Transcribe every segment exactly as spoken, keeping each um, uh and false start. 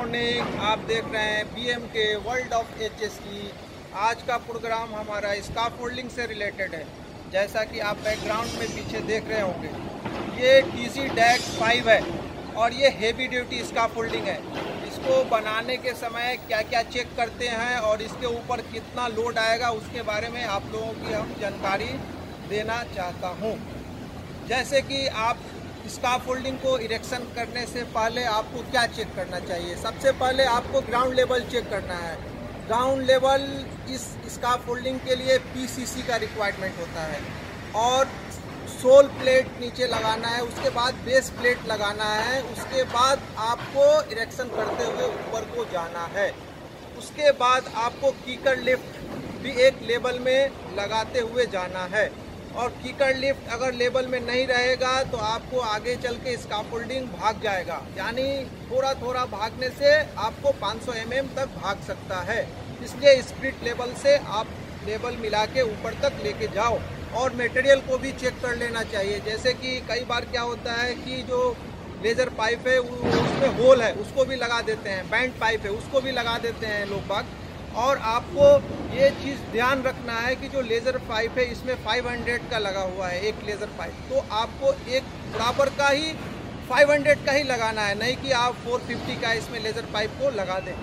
Morning. आप देख रहे हैं बीएम के वर्ल्ड ऑफ एचएसई। आज का प्रोग्राम हमारा स्काफोल्डिंग से रिलेटेड है। जैसा कि आप बैकग्राउंड में पीछे देख रहे होंगे, ये टीसी डैक फाइव है और ये हेवी ड्यूटी स्काफोल्डिंग है। इसको बनाने के समय क्या क्या चेक करते हैं और इसके ऊपर कितना लोड आएगा, उसके बारे में आप लोगों की हम जानकारी देना चाहता हूँ। जैसे कि आप स्काफोल्डिंग को इरेक्शन करने से पहले आपको क्या चेक करना चाहिए। सबसे पहले आपको ग्राउंड लेवल चेक करना है। ग्राउंड लेवल इस स्काफोल्डिंग के लिए पीसीसी का रिक्वायरमेंट होता है और सोल प्लेट नीचे लगाना है, उसके बाद बेस प्लेट लगाना है, उसके बाद आपको इरेक्शन करते हुए ऊपर को जाना है। उसके बाद आपको कीकर लिफ्ट भी एक लेवल में लगाते हुए जाना है और कीकर लिफ्ट अगर लेवल में नहीं रहेगा तो आपको आगे चल के स्काफोल्डिंग भाग जाएगा, यानी थोड़ा थोड़ा भागने से आपको पाँच सौ एम एम तक भाग सकता है। इसलिए स्प्रिट लेवल से आप लेवल मिला के ऊपर तक लेके जाओ और मटेरियल को भी चेक कर लेना चाहिए। जैसे कि कई बार क्या होता है कि जो लेज़र पाइप है उसमें होल है, उसको भी लगा देते हैं, बैंड पाइप है उसको भी लगा देते हैं लोग बाग। और आपको ये चीज़ ध्यान रखना है कि जो लेज़र पाइप है इसमें पाँच सौ का लगा हुआ है एक लेज़र पाइप, तो आपको एक बराबर का ही पाँच सौ का ही लगाना है, नहीं कि आप चार सौ पचास का इसमें लेज़र पाइप को लगा दें।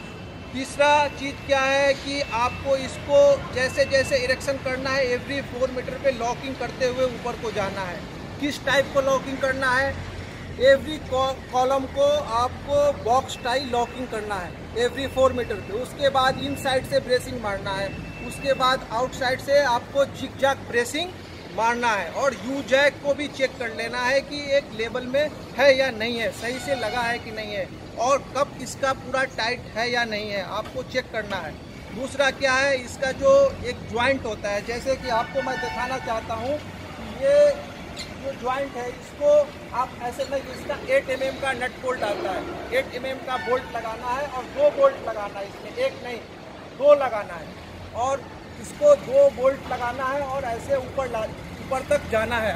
तीसरा चीज़ क्या है कि आपको इसको जैसे जैसे इरेक्शन करना है एवरी फोर मीटर पे लॉकिंग करते हुए ऊपर को जाना है। किस टाइप को लॉकिंग करना है? एवरी कॉलम को आपको बॉक्स टाई लॉकिंग करना है एवरी फोर मीटर पे। उसके बाद इन साइड से ब्रेसिंग मारना है, उसके बाद आउट साइड से आपको जिग जैग ब्रेसिंग मारना है और यू जैक को भी चेक कर लेना है कि एक लेवल में है या नहीं है, सही से लगा है कि नहीं है और कब इसका पूरा टाइट है या नहीं है, आपको चेक करना है। दूसरा क्या है, इसका जो एक ज्वाइंट होता है, जैसे कि आपको मैं दिखाना चाहता हूँ, ये जो ज्वाइंट है इसको आप ऐसे नहीं, इसका एट एम एम का नट बोल्ट आता है, एट एम एम का बोल्ट लगाना है और दो बोल्ट लगाना है, इसमें एक नहीं दो लगाना है और इसको दो बोल्ट लगाना है और ऐसे ऊपर ऊपर तक जाना है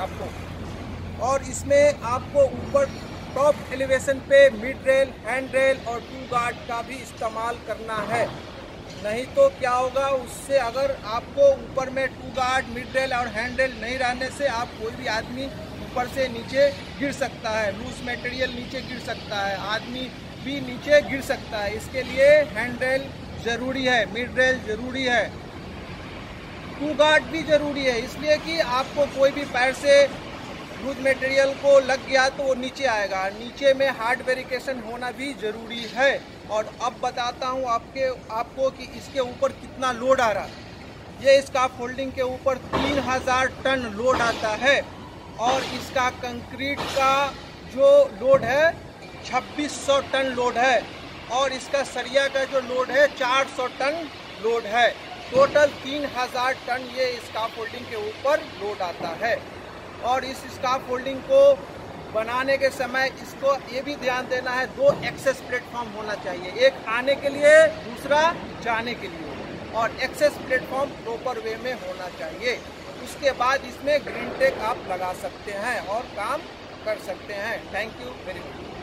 आपको। और इसमें आपको ऊपर टॉप एलिवेशन पे मिड रेल, हैंड रेल और टू गार्ड का भी इस्तेमाल करना है। नहीं तो क्या होगा, उससे अगर आपको ऊपर में टू गार्ड, मिड रेल और हैंड रेल नहीं रहने से आप कोई भी आदमी ऊपर से नीचे गिर सकता है, लूज मटेरियल नीचे गिर सकता है, आदमी भी नीचे गिर सकता है। इसके लिए हैंड रेल ज़रूरी है, मिड रेल ज़रूरी है, टू गार्ड भी ज़रूरी है, इसलिए कि आपको कोई भी पैर से लूज मटेरियल को लग गया तो वो नीचे आएगा। नीचे में हार्ड वेरिफिकेशन होना भी ज़रूरी है। और अब बताता हूँ आपके आपको कि इसके ऊपर कितना लोड आ रहा है। ये स्काफोल्डिंग के ऊपर तीन हज़ार टन लोड आता है और इसका कंक्रीट का जो लोड है छब्बीस सौ टन लोड है और इसका सरिया का जो लोड है चार सौ टन लोड है। टोटल तीन हज़ार टन ये स्काफोल्डिंग के ऊपर लोड आता है। और इस स्काफोल्डिंग को बनाने के समय इसको ये भी ध्यान देना है, दो एक्सेस प्लेटफॉर्म होना चाहिए, एक आने के लिए दूसरा जाने के लिए, और एक्सेस प्लेटफॉर्म प्रॉपर वे में होना चाहिए। उसके बाद इसमें ग्रीन टेक आप लगा सकते हैं और काम कर सकते हैं। Thank you very much.